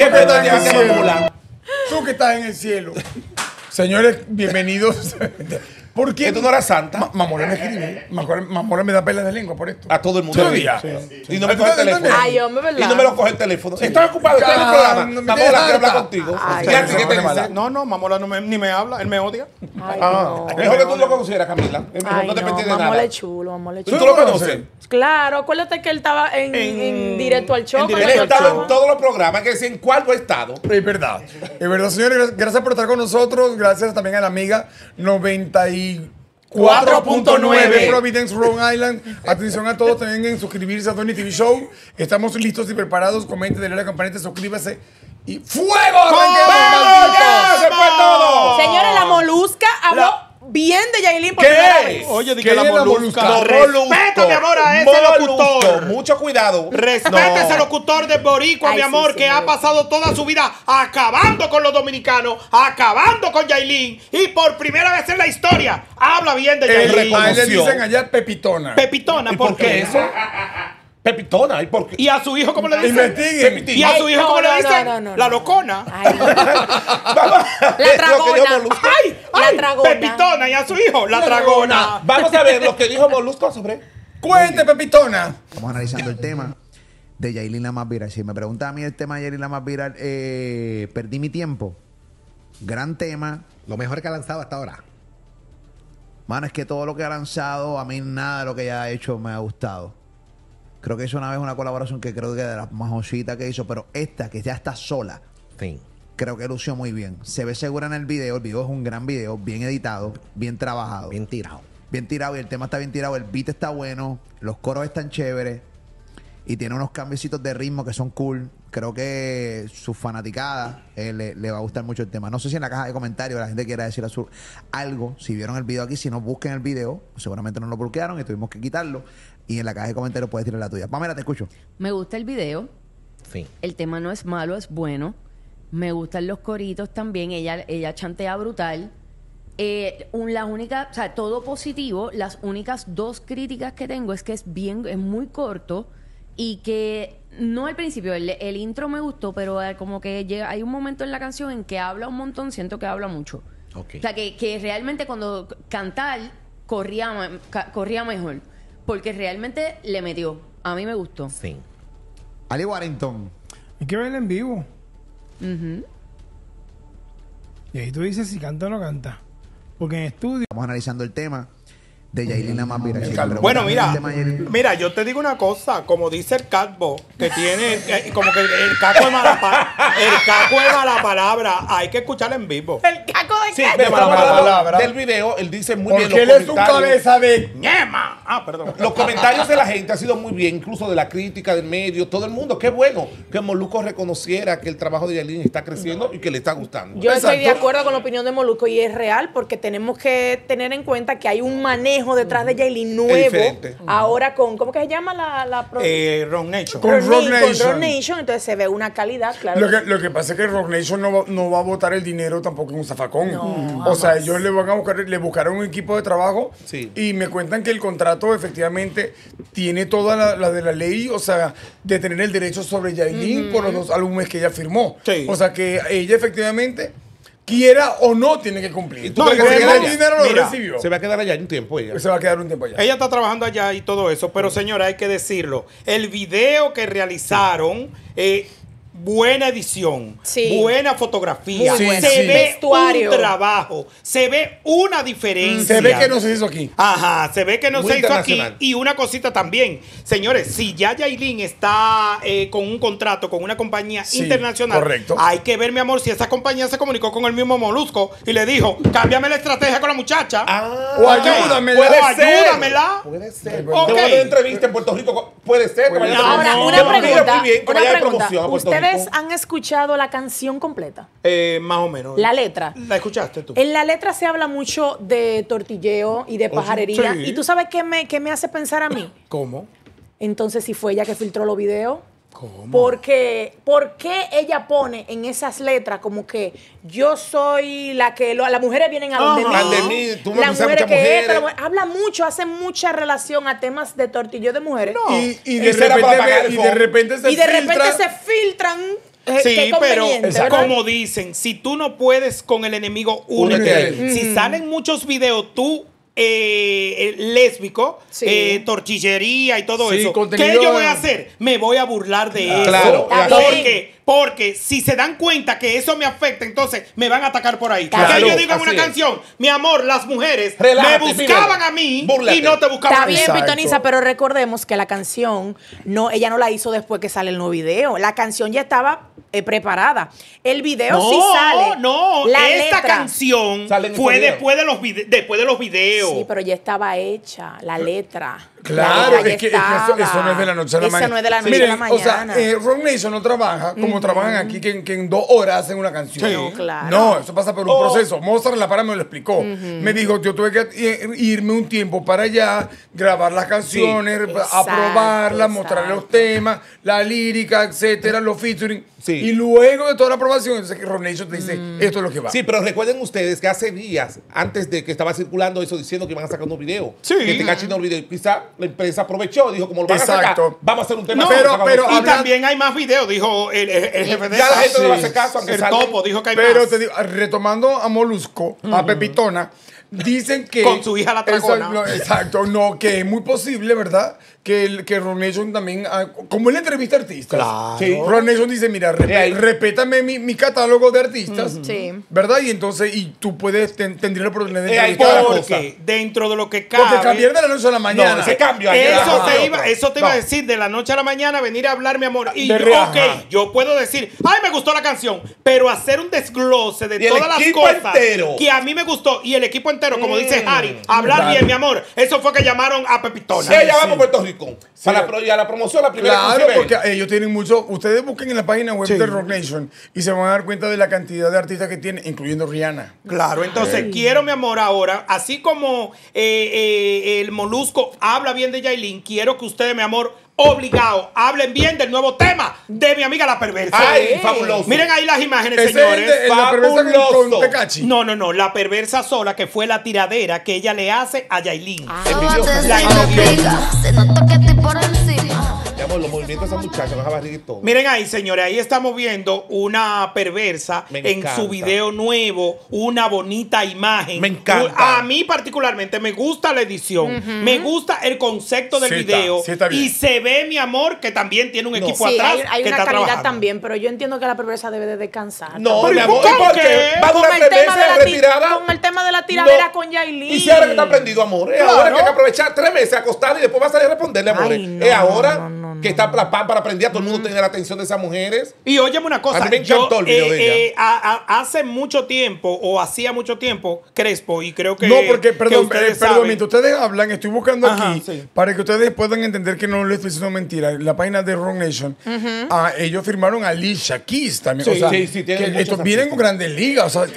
que estás en el cielo. Tú que estás en el cielo. Señores, bienvenidos. ¿Por qué? Que tú no eras santa. Mamola me escribe. Mamola me da pelas de lengua por esto. A todo el mundo. ¿Todavía? Y no me coge el teléfono. Ay, hombre, ¿verdad? Y no me lo coge el teléfono. Estás ocupado, estás en el programa. Mamola quiere hablar contigo. Ay, ¿Y a ti qué te dice? No, Mamola ni me habla, él me odia. Ay, no. Mejor que tú lo conocieras, Camila. Ay, No te no, pendientes de Mamola nada. es chulo, Mamola es ¿Tú chulo. lo conoces? Claro, acuérdate que él estaba en directo al show. en cuando Él directo yo está estaba. en todos los programas. Que decir en cuál no ha estado. Es verdad, señores. Gracias por estar con nosotros. Gracias también a la amiga 94.9 Providence, Rhode Island. Atención a todos también en suscribirse a Tony TV Show. Estamos listos y preparados. Comente, denle a la campanita, suscríbase. Y ¡fuego! ¡Vamos! ¡Ya! ¡Se fue todo! Señores, la Molusca habló bien de Yailin por primera vez. Oye, ¿Qué dije la es la molusca. molusca? Respeto, mi amor, a ese locutor. Mucho cuidado. Respeta ese locutor de Boricua, Ay, mi amor, sí, que ha pasado toda su vida acabando con los dominicanos, acabando con Yailin. Y por primera vez en la historia habla bien de Yailin. A él le reconoció. dicen allá Pepitona. Pepitona, ¿Y ¿por por qué qué eso? Pepitona. ¿Y por qué? Y a su hijo, ¿cómo le dicen? Investiguen. Pepitilla. Y a su hijo, ¿cómo le No, dicen? no. La locona. Ay, no. Vamos a ver La lo que dragona. dijo Molusco. ¡Ay! La ¡Ay! dragona. Pepitona y a su hijo, la dragona. Vamos a ver lo que dijo Molusco sobre. Cuente, Pepitona. Estamos analizando el tema de Yailin la más viral. Si me pregunta a mí el tema de Yailin la más viral, perdí mi tiempo. Gran tema. Lo mejor que ha lanzado hasta ahora. Mano, es que todo lo que ha lanzado, a mí nada de lo que ella ha hecho me ha gustado. Creo que hizo una vez una colaboración que creo que de las mejorcitas que hizo, pero esta, que ya está sola, Sí. creo que lució muy bien. Se ve segura en el video es un gran video, bien editado, bien trabajado. Bien tirado. Bien tirado y el tema está bien tirado, el beat está bueno, los coros están chéveres y tiene unos cambiecitos de ritmo que son cool. Creo que su fanaticada le va a gustar mucho el tema. No sé si en la caja de comentarios la gente quiera decir algo. Si vieron el video aquí, si no, busquen el video. Seguramente no lo bloquearon y tuvimos que quitarlo. Y en la caja de comentarios puedes tirar la tuya. Pamela, te escucho. Me gusta el video. Sí. El tema no es malo, es bueno. Me gustan los coritos también. Ella chantea brutal. La única, o sea, todo positivo. Las únicas dos críticas que tengo es que es muy corto y que no al principio, el intro me gustó, pero como que hay un momento en la canción en que habla un montón, siento que habla mucho. Ok. O sea, que realmente cuando cantar corría mejor, porque realmente le metió. A mí me gustó. Sí. Ali Warrington. Hay que verla en vivo. Ujú. Y ahí tú dices si canta o no canta. Porque en estudio... Estamos analizando el tema de Yailin la más viral. Si me preguntan Bueno, el mira, tema de Yailin- mira, yo te digo una cosa, como dice el Catbo, que tiene, como que el caco de mala palabra, hay que escucharla en vivo. ¿El caco de Sí, qué? pero mala estamos hablando palabra. del video. Él dice muy bien Porque los él es un comentarios. cabeza de... ¡Ñema! Ah, perdón. Los comentarios de la gente han sido muy bien, incluso de la crítica, del medio, todo el mundo. Qué bueno que Molusco reconociera que el trabajo de Yailin está creciendo y que le está gustando. Yo estoy de Exacto. acuerdo con la opinión de Molusco y es real porque tenemos que tener en cuenta que hay un manejo detrás de Yailin nuevo. diferente. Ahora con, ¿cómo que se llama la Ron Nation. Con Rock Nation. Rock Nation, entonces se ve una calidad, claro. Lo que pasa es que Rock Nation no va a botar el dinero tampoco en un zafacón. No, o sea, jamás. ellos le buscaron un equipo de trabajo Sí. y me cuentan que el contrato efectivamente tiene toda la de la ley, o sea, de tener el derecho sobre Yailin por los 2 álbumes que ella firmó. Sí. O sea, que ella efectivamente, quiera o no, tiene que cumplir. ¿Y tú No, crees porque que el ella- dinero lo mira, recibió. Se va a quedar allá un tiempo ella. Se va a quedar un tiempo allá. Ella está trabajando allá y todo eso, pero señora, hay que decirlo. El video que realizaron, buena edición, Sí. buena fotografía, Muy buena. se Sí. ve Vestuario. un trabajo, se ve una diferencia. Se ve que no se hizo aquí. Ajá, se ve que no Muy se hizo aquí. internacional. Y una cosita también. Señores, si ya Yailin está con un contrato con una compañía Sí, internacional, correcto. hay que ver, mi amor, si esa compañía se comunicó con el mismo Molusco y le dijo, cámbiame la estrategia con la muchacha. O ayúdamela. Puede O ser. Ayúdamela. Puede ser. Ok. Te voy a dar entrevista en Puerto Rico. Puede ser. que vaya a Ahora, tener- una que vaya pregunta. muy bien, que Una vaya de pregunta. promoción a Puerto ¿Ustedes Rico. han escuchado la canción completa? Más o menos. La letra. ¿La escuchaste tú? En la letra se habla mucho de tortilleo y de pajarería. sí. ¿Y tú sabes qué me hace pensar a mí? ¿Cómo? Entonces, si fue ella que filtró los videos. ¿Cómo? Porque, ¿por qué ella pone en esas letras como que yo soy la que las mujeres vienen a donde Ajá. mí? De mí, tú me las pensás mujeres muchas que mujeres. habla mucho, hace mucha relación a temas de tortilleo de mujeres. Y de Esa era para pagar el repente, fondo. se Y de repente filtra- se filtran Sí, qué pero conveniente, ¿verdad? como dicen, si tú no puedes con el enemigo, únete a él. Si salen muchos videos, tú lésbico, Sí. tortillería y todo Sí, eso. contenido- ¿Qué yo voy a hacer? Me voy a burlar de Claro. eso. Está bien. Porque si se dan cuenta que eso me afecta, entonces me van a atacar por ahí. Claro, Que yo digo en así una es. canción, mi amor, las mujeres Relájate, me buscaban míralo. a mí Búrlate. y no te buscaban Está a mí. bien, Exacto. Pitoniza, pero recordemos que la canción, ella no la hizo después que sale el nuevo video. La canción ya estaba preparada. El video sí sale. No, La esta letra. canción Sale en fue el video. después de los videos. Sí, pero ya estaba hecha, la letra. Claro, La letra es que ya eso estaba. no es de la noche a la Eso mañana. no es de la noche Miren, a la mañana. O sea, Rock Nation no trabaja como trabajan aquí, que en 2 horas hacen una canción. Sí. No, claro. No, eso pasa por un Oh. proceso. Mozart La Para me lo explicó. Me dijo, yo tuve que irme un tiempo para allá, grabar las canciones, Exacto, aprobarlas, mostrar los exacto. temas, la lírica, etcétera, los featuring. Sí. Y luego de toda la aprobación, entonces Rock Nation te dice, esto es lo que va. Sí, pero recuerden ustedes que hace días, antes de que estaba circulando eso, diciendo que iban a sacar unos videos, Sí. que Tekashi no olvidó, quizá la empresa aprovechó, dijo, como lo van a sacar, Exacto. vamos a hacer un tema. No, pero y y habla- también hay más videos, dijo el jefe de ya la esa. gente no le Sí. hace caso, aunque El salgan- topo dijo que hay Pero más. te digo, retomando a Molusco, a Pepitona, dicen que... Con su hija la dragona. Exacto, no, que es muy posible, ¿verdad? Que Rock Nation también, como en la entrevista a artistas, Claro. Sí. Rock Nation dice, mira, ahí. respétame mi catálogo de artistas, Sí. ¿verdad? Y entonces, y tú puedes, tendrías la oportunidad de ahí entrevistar. está la Porque dentro de lo que cabe. Porque cambiar de la noche a la mañana. No, ese cambio ayer Eso era te, otro. iba a No. decir de la noche a la mañana, venir a hablar, mi amor. Y De yo, reaja. ok, yo puedo decir, ay, me gustó la canción, pero hacer un desglose de Y el todas las equipo cosas entero. que a mí me gustó y el equipo entero, como dice Harry, hablar Claro. bien, mi amor. Eso fue que llamaron a Pepitona. Sí, ella va por Puerto Rico. Y a la promoción, la primera Claro, que porque ellos tienen mucho. Ustedes busquen en la página web Sí. de Rock Nation y se van a dar cuenta de la cantidad de artistas que tiene, incluyendo Rihanna. Claro, entonces quiero, mi amor, ahora, así como el Molusco habla bien de Yailin, quiero que ustedes, mi amor, obligado, hablen bien del nuevo tema de mi amiga la perversa. Ay, fabuloso. Miren ahí las imágenes, Ese señores. es la perversa fabuloso. con Tekashi. No, la perversa sola, que fue la tiradera que ella le hace a Yailin. Envidiosa. Se nota que estoy por encima. Mi amor, los movimientos de esa muchacha, con esa barriga y todo. Miren ahí, señores, ahí estamos viendo una perversa Me en encanta. su video nuevo, una bonita imagen. Me encanta. A mí particularmente me gusta la edición, me gusta el concepto del Sí video está bien. y se ve, mi amor, que también tiene un equipo Sí, atrás hay que una está calidad trabajando. también, pero yo entiendo que la perversa debe de descansar. No, Pero mi ¿y amor, por ¿y por qué? qué? Va a Con durar el 3 tema de meses la retirada. con el tema de la tiradera No. con Yailin. Y si ahora que está aprendido, amor. Es ahora que hay que aprovechar 3 meses acostada y después va a salir a responderle, amor. Ay, no, es ahora no, que está la pan para aprender a todo el mundo tener la atención de esas mujeres. Y óyeme una cosa, A mí me encantó el video de ella. hace mucho tiempo, o hacía mucho tiempo, Crespo, y creo que No, porque, que perdón, ustedes perdón, saben. mientras ustedes hablan, estoy buscando Ajá, aquí sí. para que ustedes puedan entender que no les estoy diciendo mentira. En la página de Rock Nation, ellos firmaron a Alicia Keys también. Sí, o sea, sí, tienen que muchos estos vienen con artistas. grandes ligas. O sea,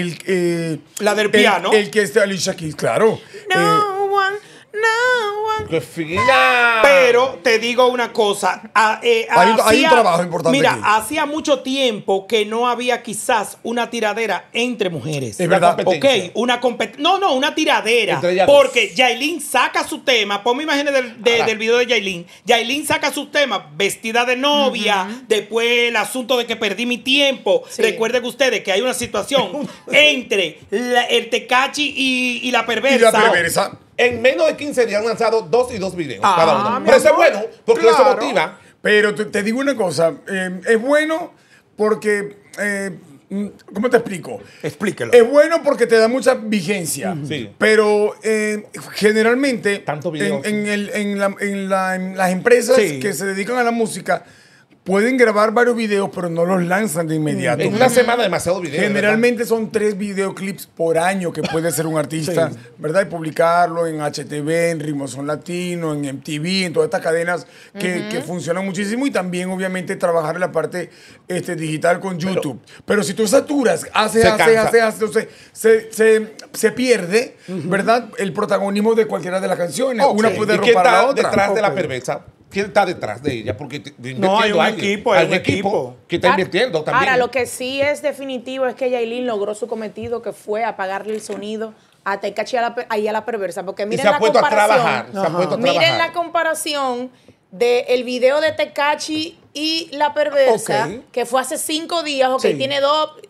La del piano. El que es de Alicia Keys, claro. No one, no one. ¡Qué fina! Pero te digo una cosa. Hay un trabajo importante Mira, aquí. hacía mucho tiempo que no había quizás una tiradera entre mujeres. Es verdad. competencia. Ok, una tiradera. Entre ellas dos. Porque Yailin saca su tema. Ponme imágenes del video de Yailin. Yailin saca su tema vestida de novia. Después el asunto de que perdí mi tiempo. Sí. Recuerden ustedes que hay una situación entre el Tekashi y la perversa. Y la perversa. En menos de 15 días han lanzado 2 videos Ah, cada uno. mi Pero eso es amor. bueno, porque Claro. eso motiva. Pero te digo una cosa, es bueno porque, ¿cómo te explico? Explíquelo. Es bueno porque te da mucha vigencia, Sí. pero generalmente Tanto video. en las empresas Sí. que se dedican a la música pueden grabar varios videos, pero no los lanzan de inmediato. En una semana demasiado videos. Generalmente son 3 videoclips por año que puede hacer un artista, ¿verdad? Y publicarlo en HTV, en Ritmo Son Latino, en MTV, en todas estas cadenas que funcionan muchísimo y también obviamente trabajar en la parte digital con YouTube. Pero si tú saturas, haces, Se cansa. entonces se pierde, ¿verdad? El protagonismo de cualquiera de las canciones. Ok. Una puede ¿Y quién ropar a la está otra. detrás de la Ok. perversa? ¿Quién está detrás de ella? Porque No, hay un equipo, hay un equipo. que está invirtiendo también. Ahora, lo que sí es definitivo es que Yailin logró su cometido, que fue apagarle el sonido a Tekashi ahí a la perversa. Porque Y miren se ha la puesto a comparación. trabajar. Se ha puesto a Miren trabajar. la comparación del video de Tekashi y La Perversa, Ok. que fue hace 5 días, Sí. tiene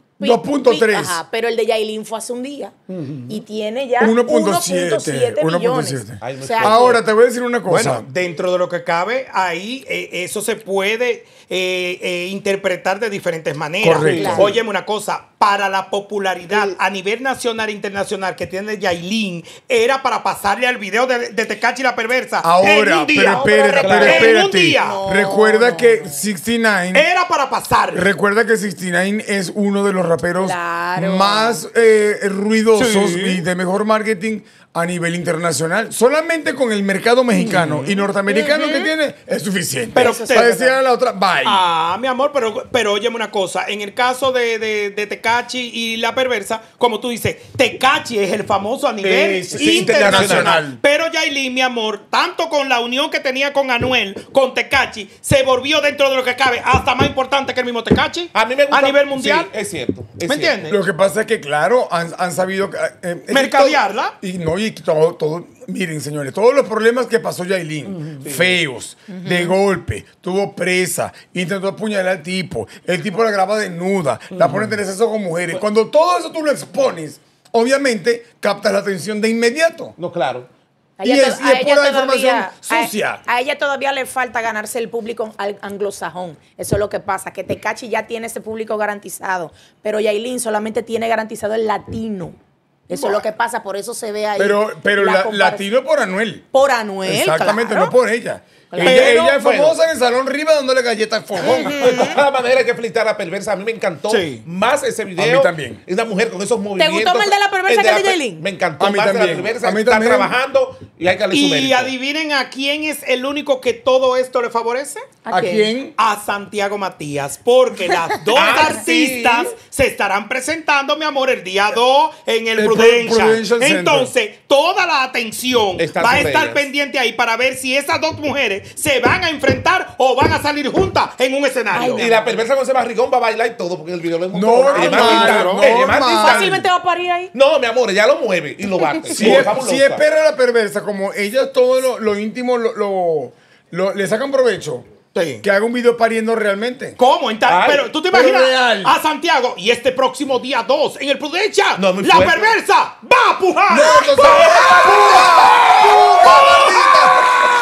2.3. Ajá, pero el de Yailin fue hace un día. Y tiene ya 1.7 millones. 1.7. Ay, O sea, Ahora te voy a decir una cosa. Bueno, dentro de lo que cabe, ahí eso se puede interpretar de diferentes maneras. Correcto. Claro. Óyeme una cosa, para la popularidad a nivel nacional e internacional que tiene Yailin, era para pasarle al video de Tekashi La Perversa. Ahora, en un día. pero espérate, Claro. pero En un espérate. día. No, Recuerda no. que 69 Era para pasarle. Recuerda que 69 es uno de los raperos Claro. más ruidosos Sí. y de mejor marketing a nivel internacional. Solamente con el mercado mexicano y norteamericano que tiene es suficiente. Pero Eso sí para es decir a la otra, bye. Ah, mi amor, pero óyeme una cosa. En el caso de Tekashi y La Perversa, como tú dices, Tekashi es el famoso a nivel Sí, internacional. internacional. Pero Yailin, mi amor, tanto con la unión que tenía con Anuel, con Tekashi, se volvió dentro de lo que cabe hasta más importante que el mismo Tekashi. A mí me gusta. A nivel mundial. Sí, es cierto. ¿Me entiendes? Lo que pasa es que, claro, han sabido es que Mercadearla. Y todo, miren, señores, todos los problemas que pasó Yailin, feos, de golpe, tuvo presa, intentó apuñalar al tipo, el tipo la graba desnuda, la pone en exceso con mujeres. Cuando todo eso tú lo expones, obviamente captas la atención de inmediato. No, claro. A Y ella es to- a ella pura todavía- información sucia. A ella todavía le falta ganarse el público anglosajón. Eso es lo que pasa, que Tekashi ya tiene ese público garantizado, pero Yailin solamente tiene garantizado el latino. Eso es lo que pasa, por eso se ve ahí. Pero la comparación. latino por Anuel. Por Anuel, Exactamente, claro. no por ella. Claro. Ella es Bueno. famosa en el Salón Riva dándole galletas fogón. De todas maneras hay que felicitar a La Perversa. A mí me encantó Sí. más ese video. A mí también. Es una mujer con esos movimientos. gustó más el de La Perversa que el de La Yailin? Me encantó A mí más de La también. Perversa. A mí Está también. trabajando y hay que darle su Y mérito. adivinen a quién es el único que todo esto le favorece. ¿A quién? A Santiago Matías, porque las dos Ah, artistas sí. se estarán presentando, mi amor, el día 2 en el El Prudential. Prudential Center. Entonces, toda la atención Está va a sobre estar ellas. pendiente ahí para ver si esas dos mujeres se van a enfrentar o van a salir juntas en un escenario. Y La Perversa con ese barrigón va a bailar y todo porque el video lo es muy Normal, normal. Fácilmente va a parir ahí. No, mi amor, ella lo mueve y lo bate. Si espera la perversa, como ella todo lo íntimo le sacan provecho, Sí. que haga un video pariendo realmente. ¿Cómo? Ay, Pero tú te pero imaginas real. a Santiago y este próximo día 2 en el Prudential, No, muy la fuerte. perversa va a pujar. No, entonces, ¡puja! ¡Puja, maldita!